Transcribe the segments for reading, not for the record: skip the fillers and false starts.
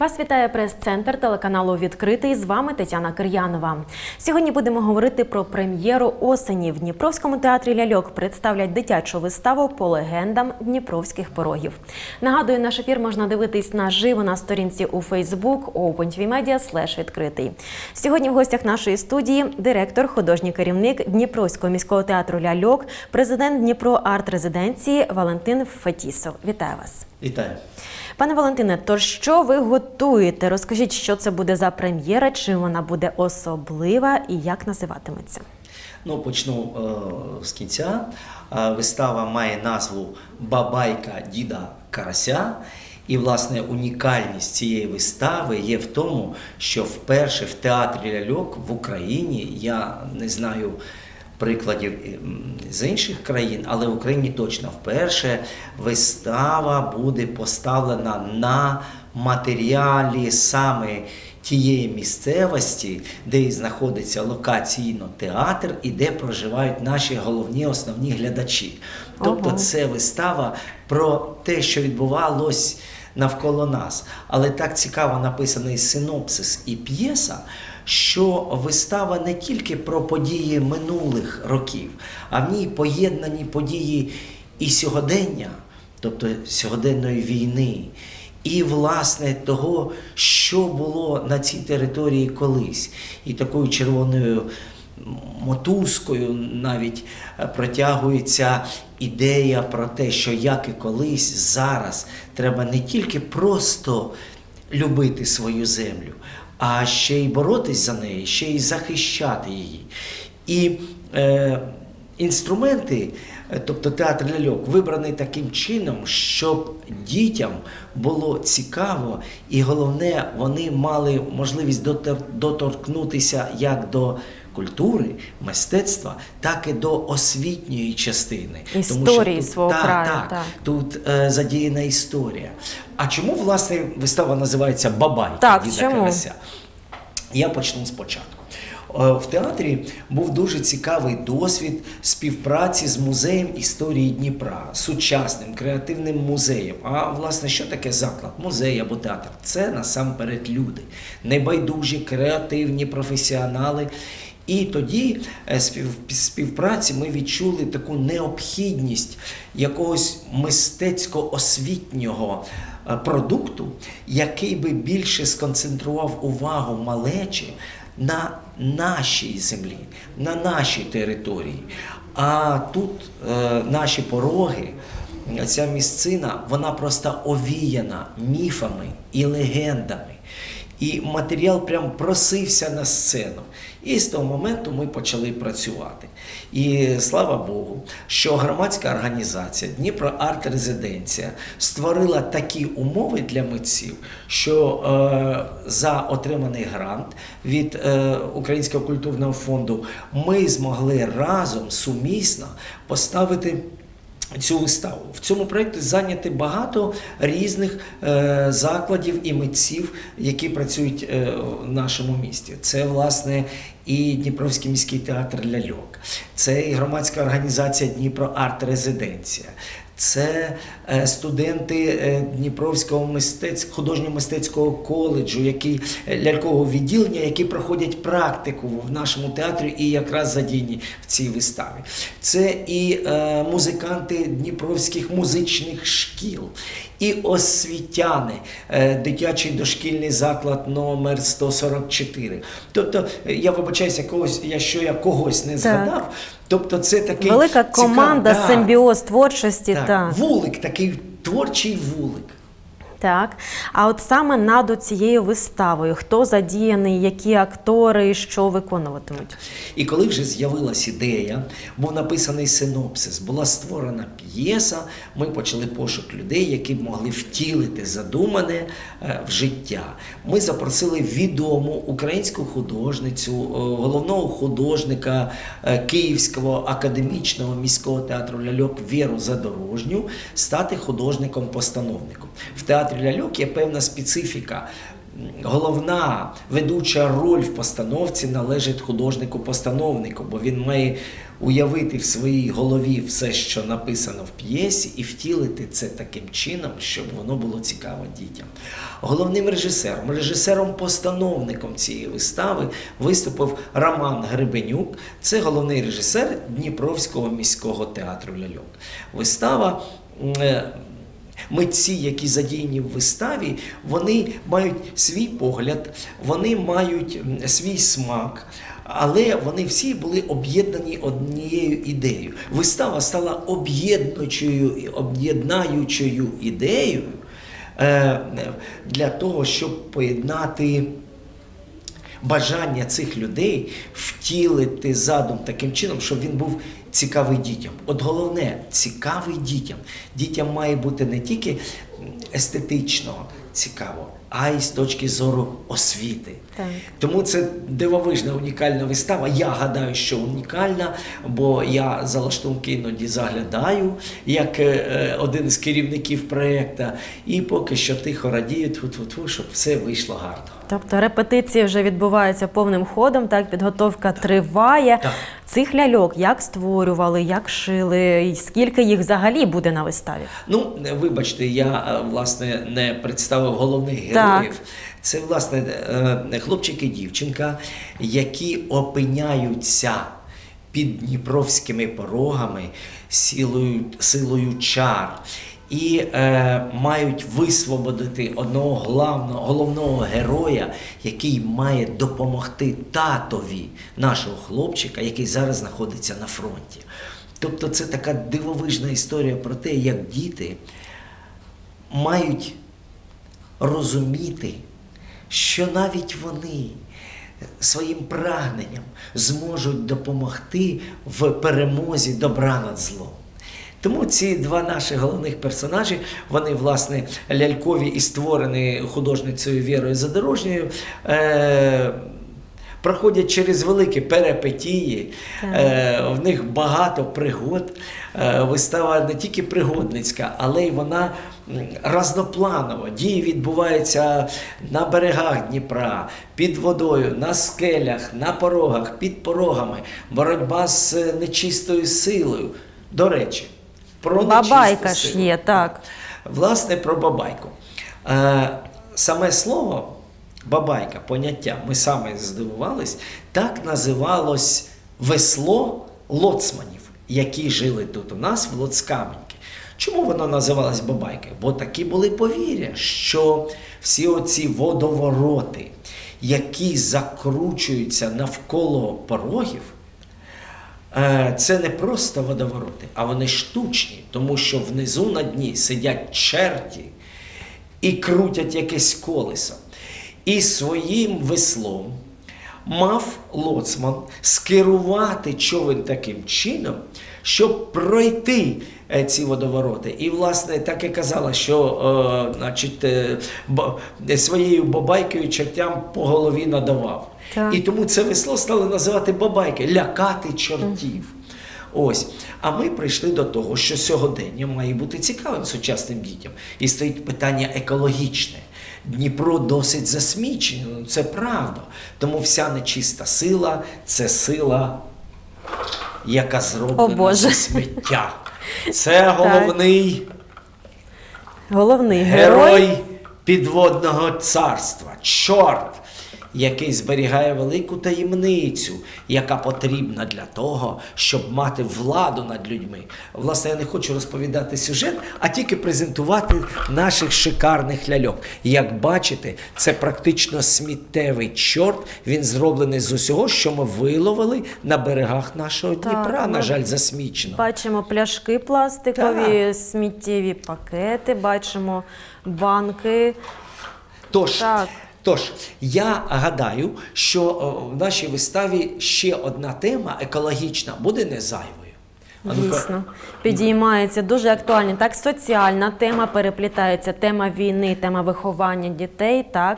Вас вітає прес-центр телеканалу «Відкритий». З вами Тетяна Кир'янова. Сьогодні будемо говорити про прем'єру осені. В Дніпровському театрі «Ляльок» представлять дитячу виставу по легендам Дніпровських порогів. Нагадую, наш ефір можна дивитись наживо на сторінці у Facebook opentvmedia/відкритий. Сьогодні в гостях нашої студії директор, художній керівник Дніпровського міського театру «Ляльок», президент Дніпро арт-резиденції Валентин Фетісов. Вітаю вас. Вітаю. Пане Валентине, то що ви готуєте? Розкажіть, що це буде за прем'єра, чим вона буде особлива і як називатиметься? Ну, почну з кінця. Вистава має назву «Бабайка діда Карася». І, власне, унікальність цієї вистави є в тому, що вперше в театрі «Ляльок» в Україні, я не знаю прикладів з інших країн, але в Україні точно вперше вистава буде поставлена на матеріалі саме тієї місцевості, де і знаходиться локаційно театр і де проживають наші головні основні глядачі. Тобто це вистава про те, що відбувалось навколо нас. Але так цікаво написаний синопсис і п'єса, що вистава не тільки про події минулих років, а в ній поєднані події і сьогодення, тобто сьогоденної війни, і, власне, того, що було на цій території колись. І такою червоною мотузкою навіть протягується ідея про те, що як і колись, зараз треба не тільки просто любити свою землю, а ще й боротись за неї, ще й захищати її. І інструменти, тобто театр «Ляльок», вибраний таким чином, щоб дітям було цікаво і, головне, вони мали можливість доторкнутися як до культури, мистецтва, так і до освітньої частини. Історії тут, свого краю. Так. Тут задіяна історія. А чому, власне, вистава називається «Бабайка діда Карася»? Я почну спочатку. В театрі був дуже цікавий досвід співпраці з Музеєм історії Дніпра, сучасним креативним музеєм. А, власне, що таке заклад? Музей або театр? Це, насамперед, люди. Небайдужі, креативні, професіонали. І тоді в співпраці ми відчули таку необхідність якогось мистецько-освітнього продукту, який би більше сконцентрував увагу малечі на нашій землі, на нашій території. А тут наші пороги, ця місцина, вона просто овіяна міфами і легендами. І матеріал прям просився на сцену. І з того моменту ми почали працювати. І слава Богу, що громадська організація Дніпро арт-резиденція створила такі умови для митців, що за отриманий грант від Українського культурного фонду ми змогли разом сумісно поставити цю виставу. В цьому проєкті зайняті багато різних закладів і митців, які працюють в нашому місті. Це, власне, і Дніпровський міський театр «Ляльок», це і громадська організація Дніпро арт-резиденція, це студенти Дніпровського художньо-мистецького коледжу, лялькового відділення, які проходять практику в нашому театрі і якраз задіяні в цій виставі. Це і музиканти дніпровських музичних шкіл, і освітяни, дитячий дошкільний заклад номер 144. Тобто, я вибачаюся, якщо я когось не згадав, тобто це такий велика команда, симбіоз творчості. Так. Вулик, такий творчий вулик. Так. А от саме над цією виставою, хто задіяний, які актори, що виконуватимуть? І коли вже з'явилась ідея, був написаний синопсис, була створена п'єса, ми почали пошук людей, які б могли втілити задумане в життя. Ми запросили відому українську художницю, головного художника Київського академічного міського театру «Ляльок» Віру Задорожню стати художником-постановником. В театрі «Ляльок» є певна специфіка. Головна ведуча роль в постановці належить художнику-постановнику, бо він має уявити в своїй голові все, що написано в п'єсі, і втілити це таким чином, щоб воно було цікаво дітям. Головним режисером-постановником цієї вистави виступив Роман Гребенюк. Це головний режисер Дніпровського міського театру ляльок. Вистава, митці, які задіяні в виставі, вони мають свій погляд, вони мають свій смак, але вони всі були об'єднані однією ідеєю. Вистава стала об'єднаючою ідеєю для того, щоб поєднати бажання цих людей втілити задум таким чином, щоб він був цікавий дітям. От головне, цікавий дітям. Дітям має бути не тільки естетично цікаво, а й з точки зору освіти. Так. Тому це дивовижна, унікальна вистава. Я гадаю, що унікальна, бо я за лаштунки іноді заглядаю, як один з керівників проєкту, і поки що тихо радію, тьфу-тьфу-тьфу, щоб все вийшло гарно. Тобто репетиції вже відбуваються повним ходом, так, підготовка триває. Так. Цих ляльок як створювали, як шили, і скільки їх взагалі буде на виставі? Ну, вибачте, я, власне, не представив головних героїв. Це, власне, хлопчик і дівчинка, які опиняються під дніпровськими порогами силою чар і мають висвободити одного головного героя, який має допомогти татові нашого хлопчика, який зараз знаходиться на фронті. Тобто це така дивовижна історія про те, як діти мають розуміти, що навіть вони своїм прагненням зможуть допомогти в перемозі добра над злом. Тому ці два наші головних персонажі, вони, власне, лялькові і створені художницею Вірою Задорожньою, проходять через великі перипетії, в них багато пригод. Вистава не тільки пригодницька, але й вона разнопланова. Дії відбуваються на берегах Дніпра, під водою, на скелях, на порогах, під порогами. Боротьба з нечистою силою. До речі, про Бабайка ж є, так. Власне, про бабайку. Саме слово бабайка, поняття, ми саме здивувались, так називалось весло лоцманів, які жили тут у нас в Лоцкаменці. Чому воно називалось бабайкою? Бо такі були повір'я, що всі оці водовороти, які закручуються навколо порогів, це не просто водовороти, а вони штучні, тому що внизу на дні сидять черті і крутять якесь колесо. І своїм веслом мав лоцман скерувати човен таким чином, щоб пройти ці водовороти. І, власне, так і казала, що своєю бабайкою чертям по голові надавав. Так. І тому це весло стали називати бабайки, лякати чортів. Ось. А ми прийшли до того, що сьогодення має бути цікавим сучасним дітям. І стоїть питання екологічне. Дніпро досить засмічено, це правда. Тому вся нечиста сила – це сила, яка зроблена зі сміття. Це головний герой підводного царства. Чорт, який зберігає велику таємницю, яка потрібна для того, щоб мати владу над людьми. Власне, я не хочу розповідати сюжет, а тільки презентувати наших шикарних ляльок. Як бачите, це практично сміттєвий чорт, він зроблений з усього, що ми виловили на берегах нашого Дніпра, на жаль, засмічено. Бачимо пляшки пластикові, сміттєві пакети, бачимо банки. Тож, я гадаю, що в нашій виставі ще одна тема екологічна буде не зайвою. Дійсно, підіймається дуже актуальна, так, соціальна тема, переплітається тема війни, тема виховання дітей, так,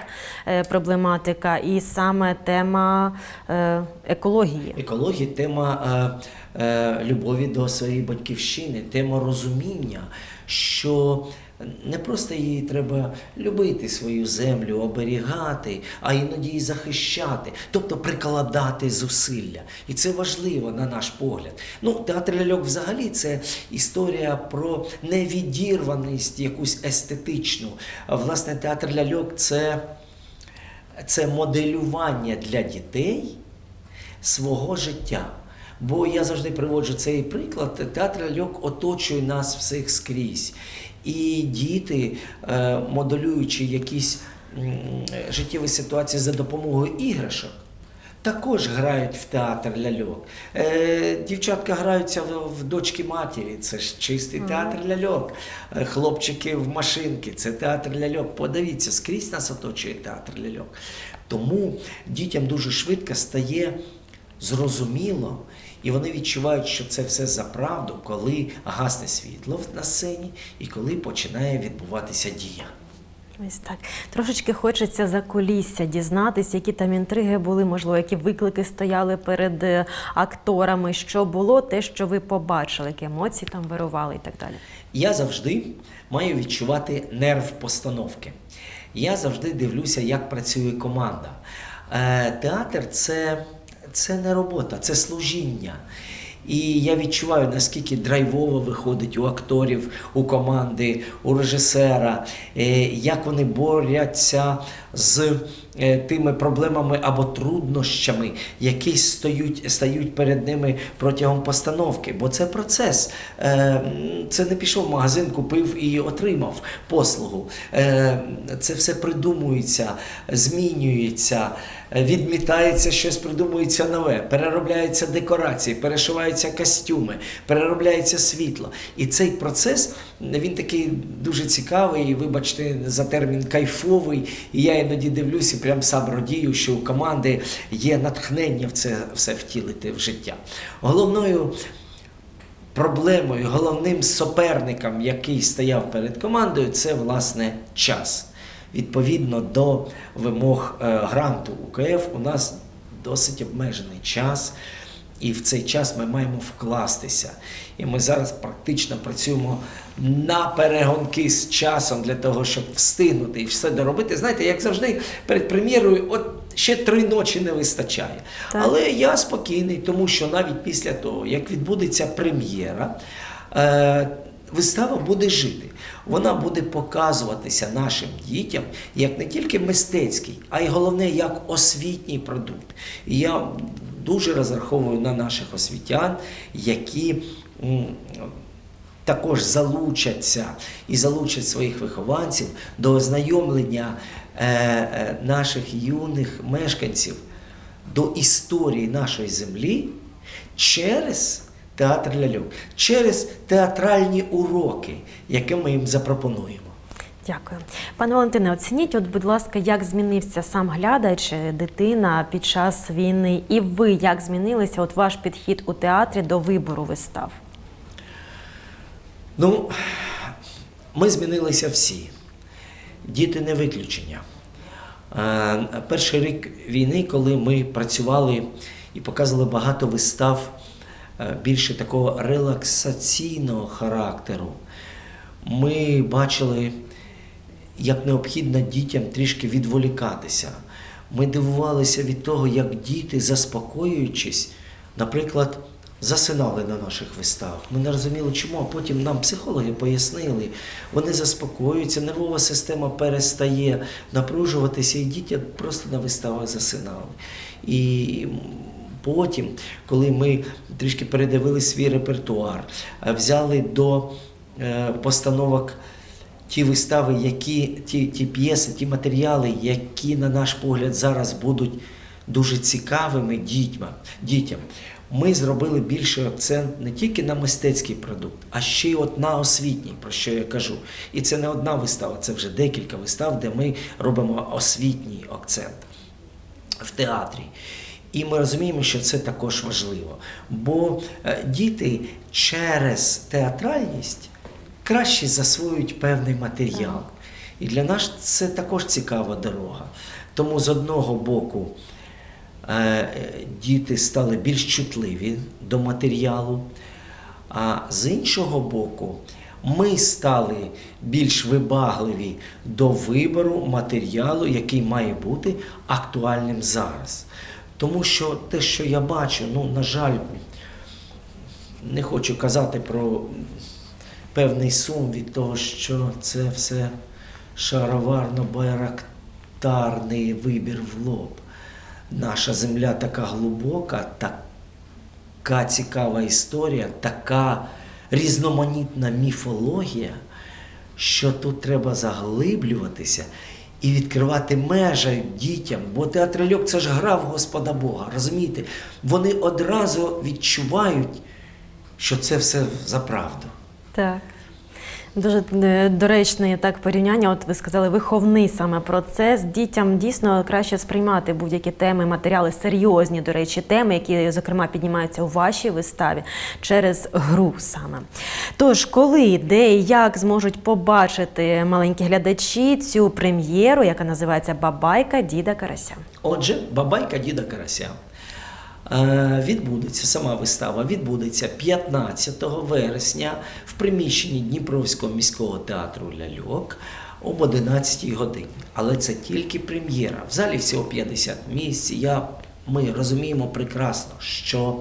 проблематика, і саме тема екології. Екологія – тема любові до своєї батьківщини, тема розуміння, що не просто її треба любити, свою землю, оберігати, а іноді і захищати, тобто прикладати зусилля. І це важливо, на наш погляд. Театр ляльок взагалі це історія про невідірваність якусь естетичну. Власне, театр ляльок – це моделювання для дітей свого життя. Бо я завжди приводжу цей приклад, театр ляльок оточує нас всіх скрізь. І діти, моделюючи якісь життєві ситуації за допомогою іграшок, також грають в театр ляльок. Дівчатка граються в дочки матері, це ж чистий театр ляльок. Хлопчики в машинки, це театр ляльок. Подивіться, скрізь нас оточує театр ляльок. Тому дітям дуже швидко стає зрозуміло, і вони відчувають, що це все за правду, коли гасне світло на сцені і коли починає відбуватися дія. Ось так. Трошечки хочеться за кулісся дізнатися, які там інтриги були, можливо, які виклики стояли перед акторами, що було, те, що ви побачили, які емоції там вирували і так далі. Я завжди маю відчувати нерв постановки. Я завжди дивлюся, як працює команда. Театр – це не робота, це служіння. І я відчуваю, наскільки драйвово виходить у акторів, у команди, у режисера, як вони борються з тими проблемами або труднощами, які стають перед ними протягом постановки. Бо це процес. Це не пішов в магазин, купив і отримав послугу. Це все придумується, змінюється, відмітається, щось придумується нове, переробляються декорації, перешиваються костюми, переробляється світло. І цей процес, він такий дуже цікавий, вибачте за термін, кайфовий. І я іноді дивлюся, прям сам радію, що у команди є натхнення в це все втілити в життя. Головною проблемою, головним суперником, який стояв перед командою, це, власне, час. Відповідно до вимог гранту УКФ у нас досить обмежений час, і в цей час ми маємо вкластися. І ми зараз практично працюємо на перегонки з часом для того, щоб встигнути і все доробити. Знаєте, як завжди, перед прем'єрою от ще 3 ночі не вистачає. Так. Але я спокійний, тому що навіть після того, як відбудеться прем'єра, вистава буде жити. Вона буде показуватися нашим дітям як не тільки мистецький, а й головне, як освітній продукт. І я дуже розраховую на наших освітян, які також залучаться і залучать своїх вихованців до ознайомлення наших юних мешканців до історії нашої землі через театр ляльок, через театральні уроки, які ми їм запропонуємо. Дякую. Пане Валентине, оцініть, будь ласка, як змінився сам глядач, дитина під час війни, і ви, як змінилися, ваш підхід у театрі до вибору вистав? Ми змінилися всі. Діти не виключення. Перший рік війни, коли ми працювали і показували багато вистав більше такого релаксаційного характеру, ми бачили, як необхідно дітям трішки відволікатися. Ми дивувалися від того, як діти, заспокоюючись, наприклад, засинали на наших виставах. Ми не розуміли, чому, а потім нам психологи пояснили. Вони заспокоюються, нервова система перестає напружуватися, і діти просто на виставах засинали. І потім, коли ми трішки передивили свій репертуар, взяли до постановок ті вистави, ті п'єси, ті матеріали, які, на наш погляд, зараз будуть дуже цікавими дітям. Ми зробили більший акцент не тільки на мистецький продукт, а ще й на освітній, про що я кажу. І це не одна вистава, це вже декілька вистав, де ми робимо освітній акцент в театрі. І ми розуміємо, що це також важливо, бо діти через театральність краще засвоюють певний матеріал. І для нас це також цікава дорога. Тому з одного боку діти стали більш чутливі до матеріалу, а з іншого боку, ми стали більш вибагливі до вибору матеріалу, який має бути актуальним зараз. Тому що те, що я бачу, на жаль, не хочу казати про певний сум від того, що це все шароварно-байрактарний вибір в лоб. Наша земля така глибока, така цікава історія, така різноманітна міфологія, що тут треба заглиблюватися і відкривати межі дітям. Бо театр Льок – це ж гра в Господа Бога, розумієте? Вони одразу відчувають, що це все за правду. Так. Дуже доречне так порівняння. От ви сказали, виховний саме процес. Дітям дійсно краще сприймати будь-які теми, матеріали, серйозні, до речі, теми, які, зокрема, піднімаються у вашій виставі через гру саме. Тож, коли, де і як зможуть побачити маленькі глядачі цю прем'єру, яка називається «Бабайка Діда Карася»? Отже, «Бабайка Діда Карася» відбудеться, сама вистава відбудеться 15 вересня в приміщенні Дніпровського міського театру «Ляльок» об 11 годині. Але це тільки прем'єра. В залі всього 50 місць. Ми розуміємо прекрасно, що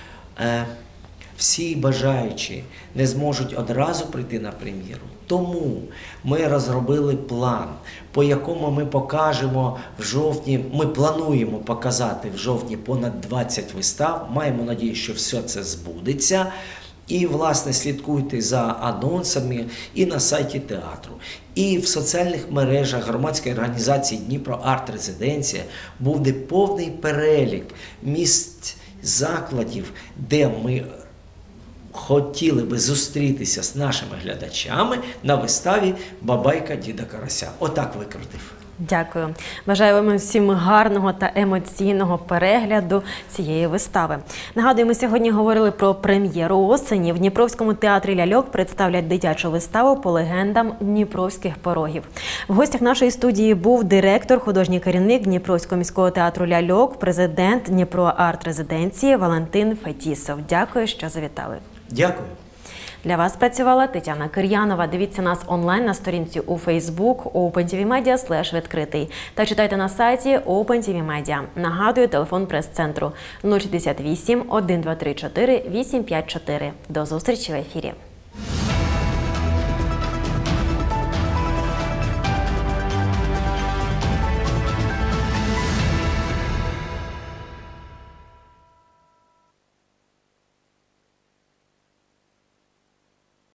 всі бажаючі не зможуть одразу прийти на прем'єру. Тому ми розробили план, по якому ми покажемо в жовтні, ми плануємо показати в жовтні понад 20 вистав. Маємо надію, що все це збудеться. І, власне, слідкуйте за анонсами і на сайті театру. І в соціальних мережах громадської організації «Дніпро Арт-Резиденція» буде повний перелік місць, закладів, де ми хотіли би зустрітися з нашими глядачами на виставі «Бабайка Діда Карася». Отак викрутив. Дякую. Бажаю вам всім гарного та емоційного перегляду цієї вистави. Нагадую, ми сьогодні говорили про прем'єру осені. В Дніпровському театрі «Ляльок» представлять дитячу виставу по легендам Дніпровських порогів. В гостях нашої студії був директор, художній керівник Дніпровського міського театру «Ляльок», президент Дніпро Арт-Резиденції Валентин Фетісов. Дякую, що завітали. Дякую. Для вас працювала Тетяна Кир'янова. Дивіться нас онлайн на сторінці у Facebook OpenTVMedia/відкритий та читайте на сайті OpenTVMedia. Нагадую, телефон прес-центру 068 1234 854. До зустрічі в ефірі.